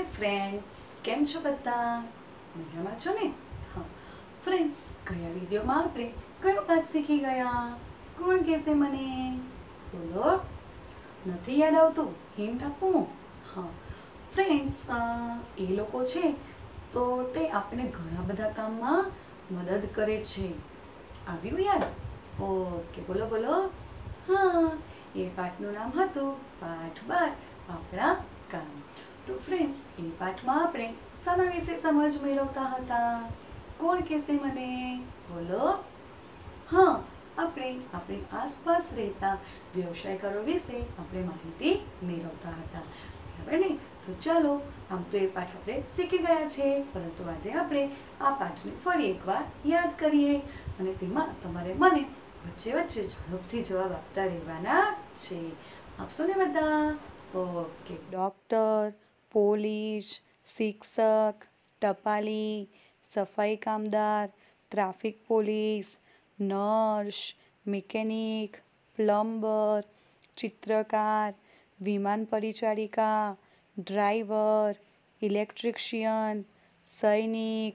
Friends, કેમ છો બધા? મજામાં છો ને? હા ફ્રેન્ડ્સ, ગયા વિડીયોમાં આપણે કયો પાઠ શીખી ગયા? કોણ કહેશે મને? બોલો. નથી યાદ આવતું? હિન્ટ આપું? હા ફ્રેન્ડ્સ, એ લોકો છે તો તે આપણે ઘણા બધા કામમાં મદદ કરે છે. આવ્યું યાદ? ઓકે, બોલો બોલો. હા, એ પાઠનું નામ હતું પાઠ 12, આપણા કામ. તો ફ્રેન્ડ્સ, એ પાઠમાં આપણે શાના વિશે સમજ મેળવતા હતા? કોણ કહેશે મને? બોલો. હા, આપણે આપણી આસપાસ રહેતા વ્યવસાયકારો વિશે આપણે માહિતી મેળવતા હતા. બરાબર ને? તો ચાલો, આમ તો એ પાઠ આપણે શીખી ગયા છે, પરંતુ આજે આપણે આ પાઠને ફરી એકવાર યાદ કરીએ અને તેમાં તમારે મને વચ્ચે વચ્ચે ઝડપથી જવાબ આપતા રહેવાના છે. આપશો ને બધા? ઓકે. ડૉક્ટર, પોલીસ, શિક્ષક, ટપાલી, સફાઈ કામદાર, traffic police, nurse, mechanic, plumber, ચિત્રકાર, વિમાન પરિચારિકા, ડ્રાઈવર, ઇલેક્ટ્રિશિયન, સૈનિક,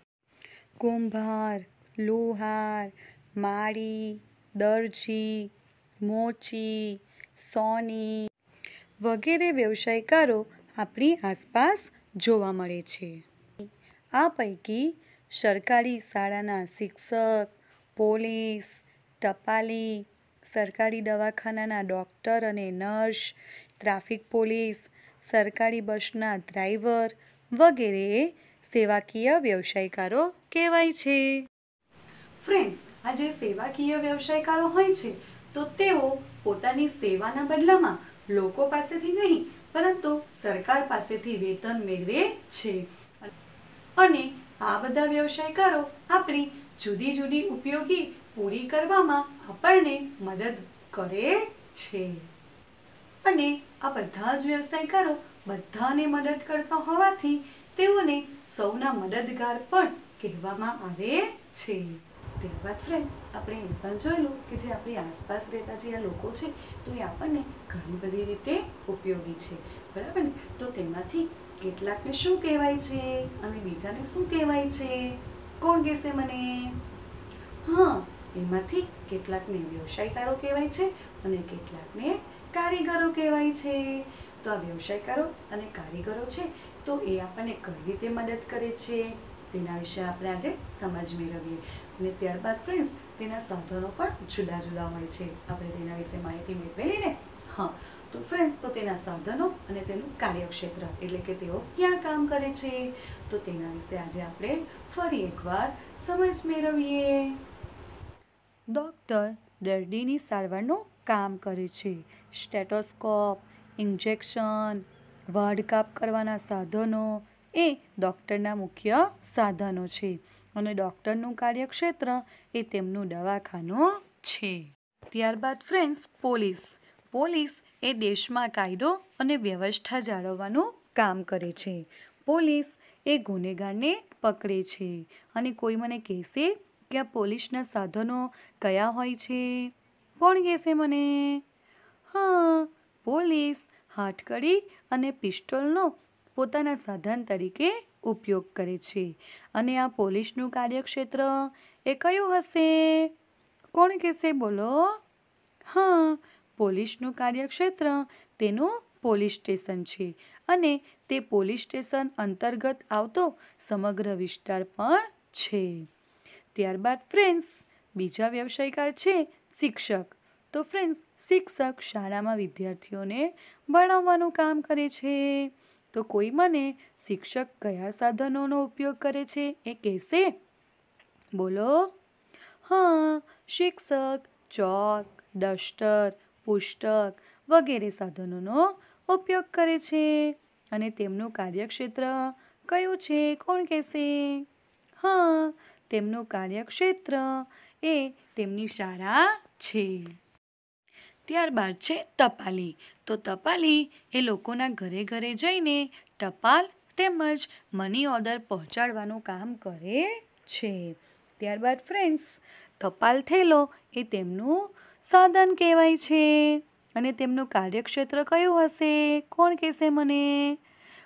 કુંભાર, લુહાર, માળી, દરજી, મોચી, સોની વગેરે વ્યવસાયકારો આપણી આસપાસ જોવા મળે છે. આ પૈકી સરકારી શાળાના શિક્ષક, પોલીસ, ટપાલી, સરકારી દવાખાનાના ડૉક્ટર અને નર્સ, ટ્રાફિક પોલીસ, સરકારી બસના ડ્રાઈવર વગેરે સેવાકીય વ્યવસાયકારો કહેવાય છે. ફ્રેન્ડ્સ, આ જે સેવાકીય વ્યવસાયકારો હોય છે તો તેઓ પોતાની સેવાના બદલામાં લોકો પાસેથી નહીં પરંતુ સરકાર પાસેથી વેતન મેળવે છે અને આ બધા વ્યવસાયકારો આપણી જુદી જુદી ઉપયોગી પૂરી કરવામાં આપણને મદદ કરે છે. અને આ બધા જ વ્યવસાયકારો બધાને મદદ કરતા હોવાથી તેઓને સૌના મદદગાર પણ કહેવામાં આવે છે. ત્યારબાદ ફ્રેન્ડ્સ, આપણે એ પણ જોયેલું કે જે આપણી આસપાસ રહેતા જે આ લોકો છે તો એ આપણને ઘણી બધી રીતે ઉપયોગી છે. બરાબર ને? તો તેમાંથી કેટલાકને શું કહેવાય છે અને બીજાને શું કહેવાય છે? કોણ કહેશે મને? હા, એમાંથી કેટલાકને વ્યવસાયકારો કહેવાય છે અને કેટલાકને કારીગરો કહેવાય છે. તો આ વ્યવસાયકારો અને કારીગરો છે તો એ આપણને કઈ રીતે મદદ કરે છે તેના વિશે આપણે આજે સમજ મેળવીએ. અને ત્યારબાદ ફ્રેન્ડ્સ, તેના સાધનો પણ જુદા જુદા હોય છે. આપણે તેના વિશે માહિતી મેળવેલી ને? હા, તો ફ્રેન્ડ્સ, તો તેના સાધનો અને તેનું કાર્યક્ષેત્ર એટલે કે તેઓ ક્યાં કામ કરે છે તો તેના વિશે આજે આપણે ફરી એકવાર સમજ મેળવીએ. ડૉક્ટર દર્દીની સારવારનું કામ કરે છે. સ્ટેટોસ્કોપ, ઇન્જેક્શન, વાઢકાપ કરવાના સાધનો એ ડૉક્ટરના મુખ્ય સાધનો છે અને ડૉક્ટરનું કાર્યક્ષેત્ર એ તેમનું દવાખાનું છે. ત્યારબાદ ફ્રેન્ડ્સ, પોલીસ. પોલીસ એ દેશમાં કાયદો અને વ્યવસ્થા જાળવવાનું કામ કરે છે. પોલીસ એ ગુનેગારને પકડે છે. અને કોઈ મને કહેશે કે આ પોલીસના સાધનો કયા હોય છે? કોણ કહેશે મને? હા, પોલીસ હાથકડી અને પિસ્તોલનો પોતાના સાધન તરીકે ઉપયોગ કરે છે. અને આ પોલીસનું કાર્યક્ષેત્ર એ કયું હશે? કોણ કહેશે? બોલો. હા, પોલીસનું કાર્યક્ષેત્ર તેનું પોલીસ સ્ટેશન છે અને તે પોલીસ સ્ટેશન અંતર્ગત આવતો સમગ્ર વિસ્તાર પણ છે. ત્યારબાદ ફ્રેન્ડ્સ, બીજા વ્યવસાયકાર છે શિક્ષક. તો ફ્રેન્ડ્સ, શિક્ષક શાળામાં વિદ્યાર્થીઓને ભણાવવાનું કામ કરે છે. તો કોઈ મને શિક્ષક કયા સાધનોનો ઉપયોગ કરે છે એ કહેશે? બોલો. હા, શિક્ષક ચોક, ડસ્ટર, પુસ્તક વગેરે સાધનોનો ઉપયોગ કરે છે અને તેમનું કાર્યક્ષેત્ર કયું છે? કોણ કહેશે? હા, તેમનું કાર્યક્ષેત્ર એ તેમની શાળા છે. ત્યારબાદ છે ટપાલી. તો ટપાલી એ લોકોના ઘરે ઘરે જઈને ટપાલ તેમજ મની ઓર્ડર પહોંચાડવાનું કામ કરે છે. ત્યારબાદ ફ્રેન્ડ્સ, ટપાલ થેલો એ તેમનું સાધન કહેવાય છે અને તેમનું કાર્યક્ષેત્ર કયું હશે? કોણ કહેશે મને?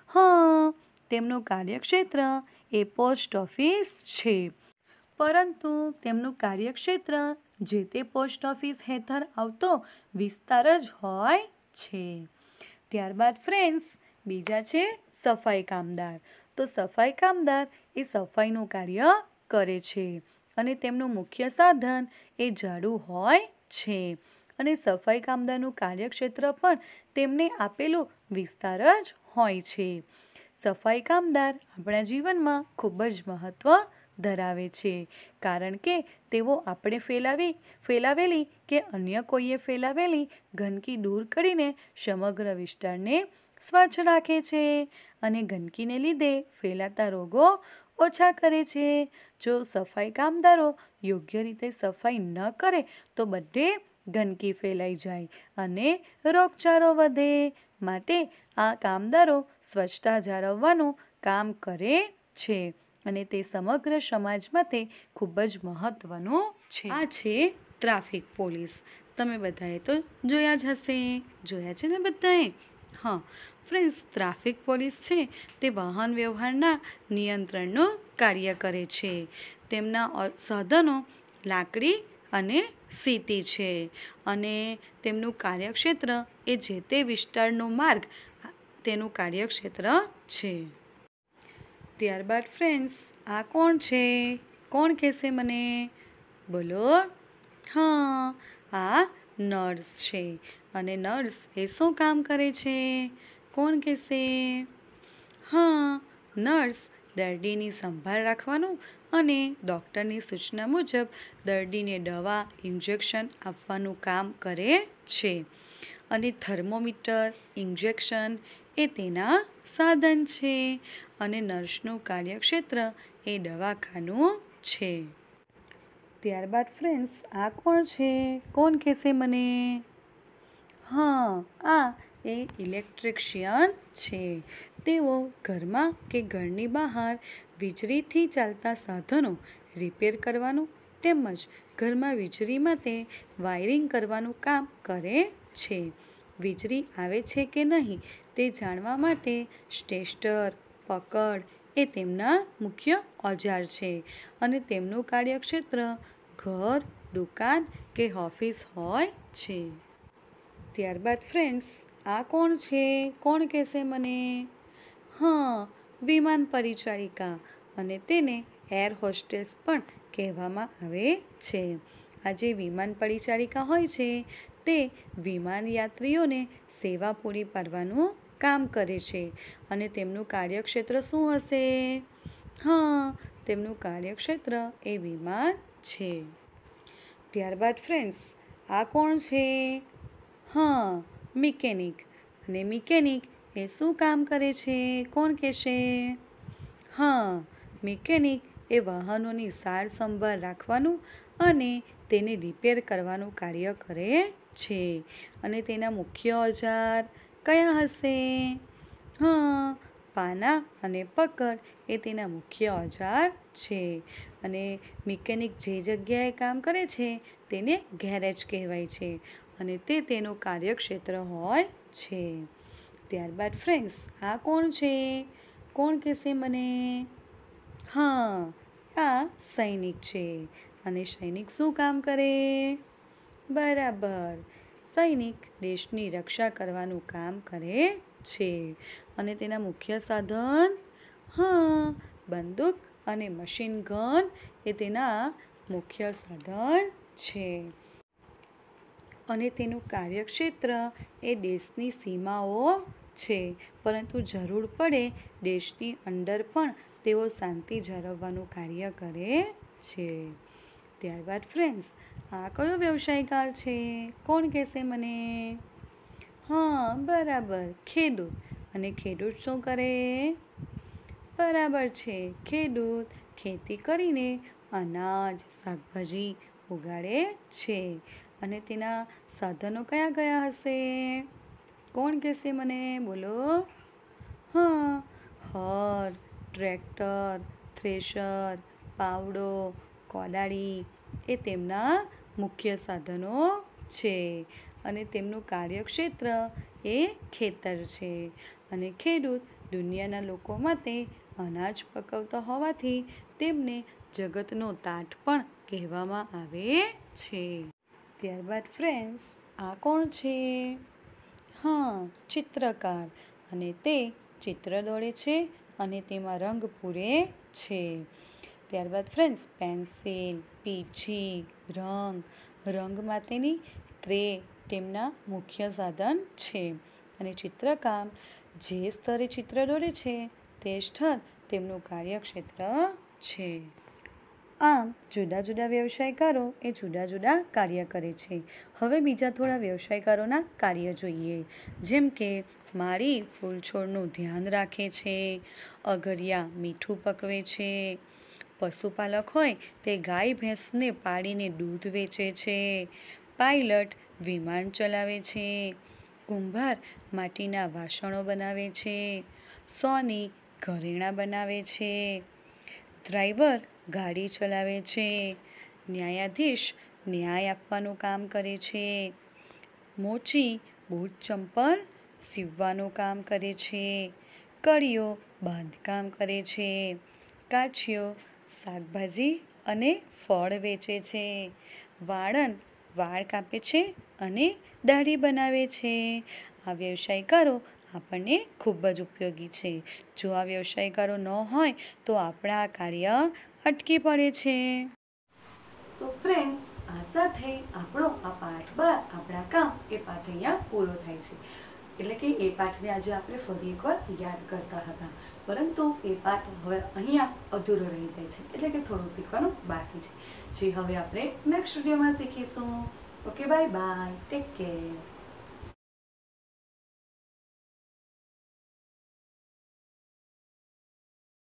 હા, તેમનું કાર્યક્ષેત્ર એ પોસ્ટ ઓફિસ છે, પરંતુ તેમનું કાર્યક્ષેત્ર જે તે પોસ્ટ ઓફિસ હેઠળ આવતો વિસ્તાર જ હોય છે. ત્યારબાદ ફ્રેન્ડ્સ બીજા છે સફાઈ કામદાર. તો સફાઈ કામદાર એ સફાઈનું કાર્ય કરે છે અને તેમનું મુખ્ય સાધન એ ઝાડુ હોય છે અને સફાઈ કામદારનું કાર્યક્ષેત્ર પણ તેમને આપેલું વિસ્તાર જ હોય છે. સફાઈ કામદાર આપણા જીવનમાં ખૂબ જ મહત્ત્વ ધરાવે છે, કારણ કે તેઓ આપણે ફેલાવેલી કે અન્ય કોઈએ ફેલાવેલી ગંદકી દૂર કરીને સમગ્ર વિસ્તારને સ્વચ્છ રાખે છે અને ગંદકીને લીધે ફેલાતા રોગો ઓછા કરે છે. જો સફાઈ કામદારો યોગ્ય રીતે સફાઈ ન કરે તો બધે ગંદકી ફેલાઈ જાય અને રોગચાળો વધે. માટે આ કામદારો સ્વચ્છતા જાળવવાનું કામ કરે છે અને તે સમગ્ર સમાજ માટે ખૂબ જ મહત્ત્વનું છે. આ છે ટ્રાફિક પોલીસ. તમે બધાએ તો જોયા જ હશે. જોયા છે ને બધાએ? હા ફ્રેન્ડ્સ, ટ્રાફિક પોલીસ છે તે વાહન વ્યવહારના નિયંત્રણનું કાર્ય કરે છે. તેમના સાધનો લાકડી અને સીટી છે અને તેમનું કાર્યક્ષેત્ર એ જે તે વિસ્તારનો માર્ગ તેનું કાર્યક્ષેત્ર છે. ત્યારબાદ ફ્રેન્ડ્સ આ કોણ છે? કોણ કહેશે મને? બોલો. હા, આ નર્સ છે અને નર્સ એ શું કામ કરે છે? કોણ કહેશે? હા, નર્સ દર્દીની સંભાળ રાખવાનું અને ડૉક્ટરની સૂચના મુજબ દર્દીને દવા ઇન્જેક્શન આપવાનું કામ કરે છે અને થર્મોમીટર ઇન્જેક્શન એ તેના સાધન છે અને નર્સનું કાર્યક્ષેત્ર એ દવાખાનું છે. ત્યારબાદ ફ્રેન્ડ્સ આ કોણ છે? કોણ કહેશે મને? હા, આ એ ઇલેક્ટ્રિશિયન છે. તેઓ ઘરમાં કે ઘરની બહાર વીજળીથી ચાલતા સાધનો રિપેર કરવાનું તેમજ ઘરમાં વીજળી માટે વાયરિંગ કરવાનું કામ કરે છે. વીજળી આવે છે કે નહીં તે જાણવા માટે ટેસ્ટર, પકડ એ તેમના મુખ્ય ઓજાર છે અને તેમનું કાર્યક્ષેત્ર ઘર, દુકાન કે ઓફિસ હોય છે. ત્યારબાદ ફ્રેન્ડ્સ આ કોણ છે? કોણ કહેશે મને? હા, વિમાન પરિચારિકા અને તેને એર હોસ્ટેસ પણ કહેવામાં આવે છે. આ જે વિમાન પરિચારિકા હોય છે તે વિમાન યાત્રીઓને સેવા પૂરી પાડવાનું કામ કરે છે અને તેમનું કાર્યક્ષેત્ર શું હશે? હા, તેમનું કાર્યક્ષેત્ર એ વિમાન છે. ત્યારબાદ ફ્રેન્ડ્સ આ કોણ છે? હા, મિકેનિક. અને મિકેનિક એ શું કામ કરે છે? કોણ કહેશે? હા, મિકેનિક એ વાહનોની સાર સંભાળ રાખવાનું અને તેને રિપેર કરવાનું કાર્ય કરે છે અને તેના મુખ્ય ઓજાર કયા હશે? હા, પાના અને પકડ એ તેના મુખ્ય ઓજાર છે અને મિકેનિક જે જગ્યાએ કામ કરે છે તેને ગેરેજ કહેવાય છે અને તે તેનું કાર્યક્ષેત્ર હોય છે. ત્યારબાદ ફ્રેન્ડ્સ આ કોણ છે? કોણ કહેશે મને? હા, આ સૈનિક છે અને સૈનિક શું કામ કરે? બરાબર, સૈનિક દેશની રક્ષા કરવાનું કામ કરે છે અને તેના મુખ્ય સાધન? હા, બંદૂક અને મશીન ગન એ તેના મુખ્ય સાધન છે અને તેનું કાર્યક્ષેત્ર એ દેશની સીમાઓ છે, પરંતુ જરૂર પડે દેશની અંદર પણ તેઓ શાંતિ જાળવવાનું કાર્ય કરે છે. ત્યારબાદ ફ્રેન્ડ્સ આ કયો વ્યવસાયકાર છે? કોણ કહેશે મને? હા, બરાબર, ખેડૂત. અને ખેડૂત શું કરે? બરાબર છે, ખેડૂત ખેતી કરીને અનાજ, શાકભાજી ઉગાડે છે અને તેના સાધનો કયા કયા હશે? કોણ કહેશે મને? બોલો. હા, હળ, ટ્રેક્ટર, થ્રેશર, પાવડો, કોદાળી એ તેમના મુખ્ય સાધનો છે અને તેમનું કાર્યક્ષેત્ર એ ખેતર છે અને ખેડૂત દુનિયાના લોકો માટે અનાજ પકવતા હોવાથી તેમને જગતનો તાત પણ કહેવામાં આવે છે. ત્યારબાદ ફ્રેન્ડ્સ, આ કોણ છે? હા, ચિત્રકાર. અને તે ચિત્ર દોરે છે અને તેમાં રંગ પૂરે છે. ત્યારબાદ ફ્રેન્ડ્સ, પેન્સિલ, પીંછી, રંગ માટેની ટ્રે તેમના મુખ્ય સાધન છે. અને ચિત્રકામ જે સ્તરે ચિત્ર દોરે છે તે સ્થળ તેમનું કાર્યક્ષેત્ર છે. આમ જુદા જુદા વ્યવસાયકારો એ જુદા જુદા કાર્ય કરે છે. હવે બીજા થોડા વ્યવસાયકારોના કાર્ય જોઈએ. જેમ કે માળી ફૂલ છોડનું ધ્યાન રાખે છે, અગરિયા મીઠું પકવે છે, પશુપાલક હોય તે ગાય ભેંસને પાળીને દૂધ વેચે છે, પાયલટ વિમાન ચલાવે છે, કુંભાર માટીના વાસણો બનાવે છે, સોની ઘરેણાં બનાવે છે, ડ્રાઈવર ગાડી ચલાવે છે, ન્યાયાધીશ ન્યાય આપવાનું કામ કરે છે, મોચી બૂટ ચંપલ સીવવાનું કામ કરે છે, કળીઓ બાંધકામ કરે છે, કાછીઓ શાકભાજી અને ફળ વેચે છે, વાળંદ વાળ કાપે છે અને દાઢી બનાવે છે. આ વ્યવસાયકારો આપણને ખૂબ જ ઉપયોગી છે. જો આ વ્યવસાયકારો ન હોય તો આપણા આ કાર્ય અટકી પડે છે. તો ફ્રેન્ડ્સ, આ સાથે આપણો આ પાઠ 12 આપણા કામ એ પાઠ અહીંયા પૂરો થાય છે. એટલે કે એ પાઠને આજે આપણે ફરી એકવાર યાદ કરતા હતા, પરંતુ એ પાઠ હવે અહીંયા અધૂરો રહી જાય છે. એટલે કે થોડું શીખવાનું બાકી છે, જે હવે આપણે નેક્સ્ટ વિડીયોમાં શીખીશું. Okay, bye bye, take care.